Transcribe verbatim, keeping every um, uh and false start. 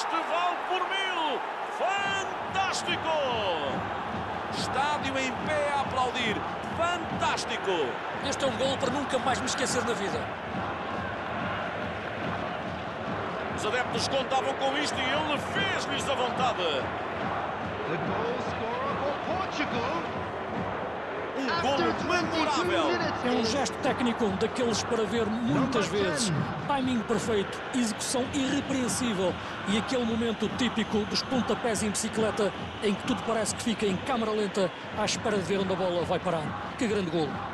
Este vale por mil. Fantástico! Estádio em pé a aplaudir. Fantástico! Este é um golo para nunca mais me esquecer na vida. Os adeptos contavam com isto e ele fez-lhes a vontade. The goal scorer for Portugal. Um golo memorável. É um gesto técnico daqueles para ver muitas vezes. Timing perfeito, execução irrepreensível e aquele momento típico dos pontapés em bicicleta em que tudo parece que fica em câmara lenta à espera de ver onde a bola vai parar. Que grande golo!